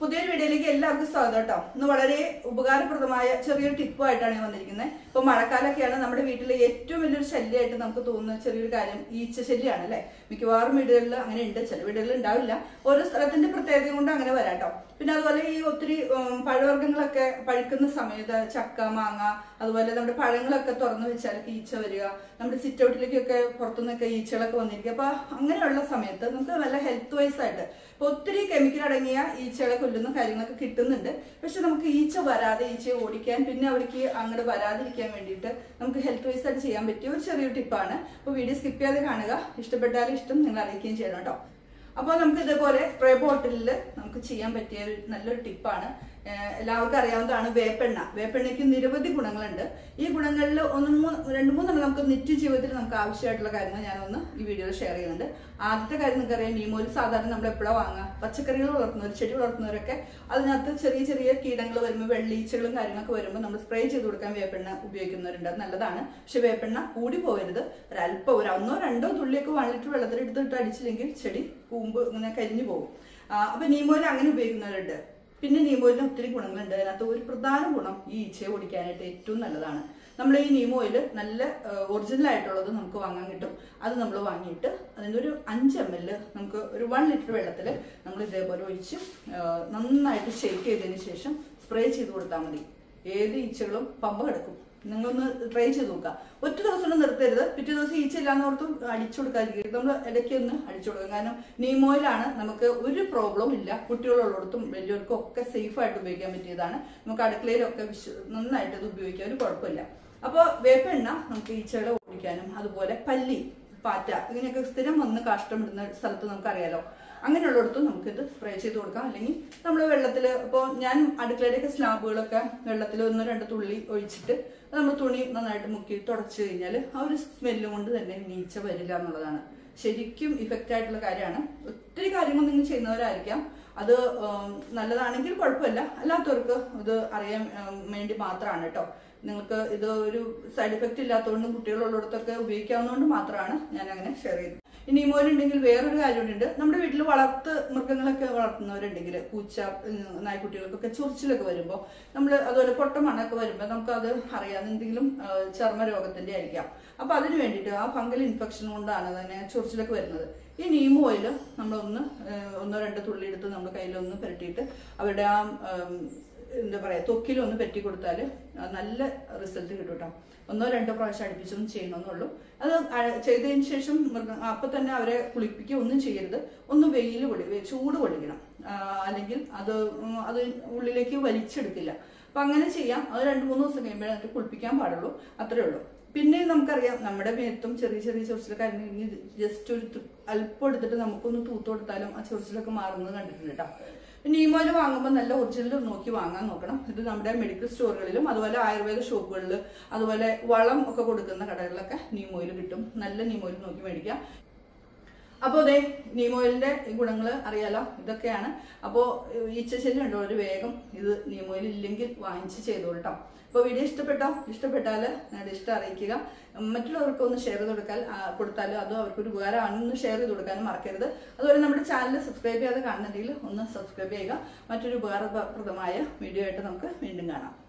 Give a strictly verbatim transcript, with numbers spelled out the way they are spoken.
പുതിയൊരു വീഡിയോയിലേക്ക് എല്ലാവർക്കും സ്വാഗതം കേട്ടോ. ഇന്ന് വളരെ ഉപകാരപ്രദമായ ചെറിയൊരു ടിപ്പുമായിട്ടാണ് ഞാൻ വന്നിരിക്കുന്നത്. ഇപ്പൊ മഴക്കാലൊക്കെയാണ്, നമ്മുടെ വീട്ടിലെ ഏറ്റവും വലിയൊരു ശല്യമായിട്ട് നമുക്ക് തോന്നുന്ന ചെറിയൊരു കാര്യം ഈച്ച ശല്യമാണ് അല്ലെ. മിക്കവാറും വീടുകളിൽ അങ്ങനെ ഉണ്ട്, ചില വീടുകളിൽ ഉണ്ടാവില്ല. ഓരോ സ്ഥലത്തിന്റെ പ്രത്യേകത കൊണ്ട് അങ്ങനെ വരാം കേട്ടോ. പിന്നെ അതുപോലെ ഈ ഒത്തിരി പഴവർഗ്ഗങ്ങളൊക്കെ പഴുക്കുന്ന സമയത്ത് ചക്ക, മാങ്ങ, അതുപോലെ നമ്മുടെ പഴങ്ങളൊക്കെ തുറന്നു വെച്ചാലൊക്കെ ഈച്ച വരിക, നമ്മുടെ സിറ്റ് ഔട്ടിലേക്കൊക്കെ പുറത്തുനിന്നൊക്കെ ഈച്ചകളൊക്കെ വന്നിരിക്കുക. അപ്പൊ അങ്ങനെയുള്ള സമയത്ത് നമുക്ക് നല്ല ഹെൽത്ത് വൈസ് ആയിട്ട് ഇപ്പൊ ഒത്തിരി കെമിക്കൽ അടങ്ങിയ ഈച്ചകളെ കൊല്ലുന്ന കാര്യങ്ങളൊക്കെ കിട്ടുന്നുണ്ട്. പക്ഷെ നമുക്ക് ഈച്ച വരാതെ, ഈച്ചയെ ഓടിക്കാൻ, പിന്നെ അവർക്ക് അങ്ങോട്ട് വരാതിരിക്കാൻ വേണ്ടിയിട്ട് നമുക്ക് ഹെൽത്ത് വൈസ് ആയിട്ട് ചെയ്യാൻ പറ്റിയ ഒരു ചെറിയൊരു ടിപ്പാണ്. അപ്പൊ വീഡിയോ സ്കിപ്പ് ചെയ്യാതെ കാണുക. ഇഷ്ടപ്പെട്ടാലും ഇഷ്ടം നിങ്ങൾ അറിയിക്കുകയും ചെയ്യണം കേട്ടോ. അപ്പോൾ നമുക്ക് ഇതേപോലെ സ്പ്രേ ബോട്ടിലിൽ നമുക്ക് ചെയ്യാൻ പറ്റിയ ഒരു നല്ലൊരു ടിപ്പാണ്. എല്ലാവർക്കും അറിയാവുന്നതാണ് വേപ്പെണ്ണ. വേപ്പെണ്ണയ്ക്ക് നിരവധി ഗുണങ്ങളുണ്ട്. ഈ ഗുണങ്ങളിൽ ഒന്ന് മൂന്ന് രണ്ട് മൂന്നെണ്ണം നമുക്ക് നിത്യ ജീവിതത്തിൽ നമുക്ക് ആവശ്യമായിട്ടുള്ള കാര്യങ്ങൾ ഞാനൊന്ന് ഈ വീഡിയോയിൽ ഷെയർ ചെയ്യുന്നുണ്ട്. ആദ്യത്തെ കാര്യം നിങ്ങൾക്കറിയാം, നീമോയിൽ സാധാരണ നമ്മൾ എപ്പോഴാണ് വാങ്ങുക? പച്ചക്കറികൾ വളർത്തുന്നവർ, ചെടി വളർത്തുന്നവരൊക്കെ അതിനകത്ത് ചെറിയ ചെറിയ കീടങ്ങൾ വരുമ്പോൾ, വെള്ളീച്ചകളും കാര്യങ്ങളൊക്കെ വരുമ്പോൾ നമ്മൾ സ്പ്രേ ചെയ്ത് കൊടുക്കാൻ വേപ്പെണ്ണ ഉപയോഗിക്കുന്നവരുണ്ട്. അത് നല്ലതാണ്. പക്ഷെ വേപ്പെണ്ണ കൂടി പോകരുത്. ഒരല്പം, ഒരു ഒന്നോ രണ്ടോ തുള്ളിയൊക്കെ വൺ ലിറ്റർ വെള്ളത്തിലെടുത്തിട്ട് അടിച്ചില്ലെങ്കിൽ ചെടി കൂമ്പ് ഇങ്ങനെ കരിഞ്ഞു പോകും. അപ്പൊ നീമോയിൽ അങ്ങനെ ഉപയോഗിക്കുന്നവരുണ്ട്. പിന്നെ നീമോയിലിന് ഒത്തിരി ഗുണങ്ങളുണ്ട്. അതിനകത്ത് ഒരു പ്രധാന ഗുണം ഈ ഈച്ചയെ ഓടിക്കാനായിട്ട് ഏറ്റവും നല്ലതാണ്. നമ്മൾ ഈ നീം ഓയിൽ നല്ല ഒറിജിനൽ ആയിട്ടുള്ളത് നമുക്ക് വാങ്ങാൻ കിട്ടും. അത് നമ്മൾ വാങ്ങിയിട്ട് അതിൻ്റെ ഒരു അഞ്ച് എം എൽ നമുക്ക് ഒരു വൺ ലിറ്റർ വെള്ളത്തിൽ നമ്മൾ ഇതേപോലെ ഒഴിച്ച് നന്നായിട്ട് ഷെയ്ക്ക് ചെയ്തതിന് ശേഷം സ്പ്രേ ചെയ്ത് കൊടുത്താൽ മതി. ഏത് ഈച്ചകളും പമ്പ കിടക്കും. നിങ്ങളൊന്ന് ട്രൈ ചെയ്ത് നോക്കുക. ഒറ്റ ദിവസം ഒന്നും നിർത്തരുത്. പിറ്റേ ദിവസം ഈച്ച ഇല്ലാന്ന് ഓർത്തും അടിച്ചു കൊടുക്കാതിരിക്കരുത്. നമ്മൾ ഇടയ്ക്ക് ഒന്ന് അടിച്ചു കൊടുക്കുക. കാരണം നീമോയിലാണ് നമുക്ക് ഒരു പ്രോബ്ലം ഇല്ല. കുട്ടികളുള്ളിടത്തും വലിയവർക്കും ഒക്കെ സേഫ് ആയിട്ട് ഉപയോഗിക്കാൻ പറ്റിയതാണ്. നമുക്ക് അടുക്കളയിലൊക്കെ വിശ്വ നന്നായിട്ട് ഇത് ഉപയോഗിക്കാൻ ഒരു കുഴപ്പമില്ല. അപ്പോൾ വേപ്പെണ്ണ നമുക്ക് ഈച്ചകളെ ഓടിക്കാനും, അതുപോലെ പല്ലി, പാറ്റ, ഇങ്ങനെയൊക്കെ സ്ഥിരം വന്ന് കാഷ്ടമിടുന്ന സ്ഥലത്ത് നമുക്കറിയാലോ, അങ്ങനെയുള്ളിടത്തും നമുക്കിത് സ്പ്രേ ചെയ്ത് കൊടുക്കാം. അല്ലെങ്കിൽ നമ്മൾ വെള്ളത്തിൽ, ഇപ്പോൾ ഞാൻ അടുക്കളയുടെയൊക്കെ സ്ലാബുകളൊക്കെ വെള്ളത്തിൽ ഒന്ന് രണ്ട് തുള്ളി ഒഴിച്ചിട്ട് നമ്മൾ തുണി നന്നായിട്ട് മുക്കി തുടച്ചു കഴിഞ്ഞാൽ ആ ഒരു സ്മെല്ല് കൊണ്ട് തന്നെ ഈച്ച വരില്ല എന്നുള്ളതാണ്. ശരിക്കും ഇഫക്റ്റ് ആയിട്ടുള്ള കാര്യമാണ്. ഒത്തിരി കാര്യങ്ങൾ നിങ്ങൾ ചെയ്യുന്നവരായിരിക്കാം. അത് നല്ലതാണെങ്കിൽ കുഴപ്പമില്ല, അല്ലാത്തവർക്ക് ഇത് അറിയാൻ വേണ്ടി മാത്രമാണ് കേട്ടോ. നിങ്ങൾക്ക് ഇത് ഒരു സൈഡ് എഫക്റ്റ് ഇല്ലാത്തതുകൊണ്ടും കുട്ടികളുള്ളിടത്തൊക്കെ ഉപയോഗിക്കാവുന്നതുകൊണ്ട് മാത്രമാണ് ഞാൻ അങ്ങനെ ഷെയർ ചെയ്യുന്നത്. ഇനി നീമോയിലുണ്ടെങ്കിൽ വേറൊരു കാര്യമുണ്ട്. നമ്മുടെ വീട്ടിൽ വളർത്ത് മൃഗങ്ങളൊക്കെ വളർത്തുന്നവരുണ്ടെങ്കിൽ, പൂച്ച, നായ്ക്കുട്ടികൾക്കൊക്കെ ചൊറിച്ചിലൊക്കെ വരുമ്പോൾ, നമ്മൾ അതുപോലെ പൊട്ട മണ്ണൊക്കെ വരുമ്പോൾ നമുക്കത് അറിയാം, എന്തെങ്കിലും ചർമ്മരോഗത്തിന്റെ ആയിരിക്കാം. അപ്പൊ അതിന് വേണ്ടിയിട്ട് ആ ഫംഗൽ ഇൻഫെക്ഷൻ കൊണ്ടാണ് തന്നെ ചൊറിച്ചിലൊക്കെ വരുന്നത്. ഈ നീം ഓയിൽ നമ്മളൊന്ന് ഒന്നോ രണ്ടോ തുള്ളി എടുത്ത് നമ്മൾ കയ്യിലൊന്ന് പുരട്ടിയിട്ട് അവരുടെ ആ എന്താ പറയാ തൊക്കിലൊന്ന് പെറ്റി കൊടുത്താൽ നല്ല റിസൾട്ട് കിട്ടും കേട്ടോ. ഒന്നോ രണ്ടോ പ്രാവശ്യം അടുപ്പിച്ചൊന്നും ചെയ്യണമെന്നുള്ളൂ. അത് ചെയ്തതിന് ശേഷം മൃഗം അപ്പൊ തന്നെ അവരെ കുളിപ്പിക്കുക ഒന്നും ചെയ്യരുത്. ഒന്ന് വെയിൽ പൊളി ചൂട് പൊളിക്കണം, അല്ലെങ്കിൽ അത് അത് ഉള്ളിലേക്ക് വലിച്ചെടുക്കില്ല. അപ്പൊ അങ്ങനെ ചെയ്യാം. അത് രണ്ട് മൂന്ന് ദിവസം കഴിയുമ്പോഴേ നമുക്ക് കുളിപ്പിക്കാൻ പാടുള്ളൂ. അത്രേ ഉള്ളൂ. പിന്നെ നമുക്കറിയാം, നമ്മുടെ മേത്തും ചെറിയ ചെറിയ ചൊറിച്ചിലൊക്കെ ആയിരുന്നെങ്കിൽ ജസ്റ്റ് ഒരു അല്പം എടുത്തിട്ട് നമുക്കൊന്ന് തൂത്ത് കൊടുത്താലും ആ ചൊറിച്ചിലൊക്കെ മാറുന്നത് കണ്ടിട്ടുണ്ട് കേട്ടോ. നീമോയിൽ വാങ്ങുമ്പോൾ നല്ല ഒറിജിനൽ നോക്കി വാങ്ങാൻ നോക്കണം. ഇത് നമ്മുടെ മെഡിക്കൽ സ്റ്റോറുകളിലും അതുപോലെ ആയുർവേദ ഷോപ്പുകളിൽ, അതുപോലെ വളം ഒക്കെ കൊടുക്കുന്ന കടകളിലൊക്കെ നീമോയിൽ കിട്ടും. നല്ല നീമോയിൽ നോക്കി മേടിക്കാം. അപ്പോൾ അതെ, നീമോയിലിന്റെ ഗുണങ്ങൾ അറിയാലോ, ഇതൊക്കെയാണ്. അപ്പോൾ ഈച്ചശല്യം ഉണ്ടോ, ഒരു വേഗം ഇത് നീമോയിൽ ഇല്ലെങ്കിൽ വാങ്ങിച്ച് ചെയ്തോളട്ടോ. അപ്പോൾ വീഡിയോ ഇഷ്ടപ്പെട്ടോ? ഇഷ്ടപ്പെട്ടാൽ നിങ്ങളുടെ ഇഷ്ടം അറിയിക്കുക. മറ്റുള്ളവർക്ക് ഒന്ന് ഷെയർ ചെയ്ത് കൊടുക്കാൻ കൊടുത്താലും അതും അവർക്കൊരു ഉപകാരമാണെന്ന് ഷെയർ ചെയ്ത് കൊടുക്കാനും മറക്കരുത്. അതുപോലെ നമ്മുടെ ചാനൽ സബ്സ്ക്രൈബ് ചെയ്യാതെ കാണുന്നുണ്ടെങ്കിൽ ഒന്ന് സബ്സ്ക്രൈബ് ചെയ്യുക. മറ്റൊരു ഉപകാരപ്രദമായ വീഡിയോ ആയിട്ട് നമുക്ക് വീണ്ടും കാണാം.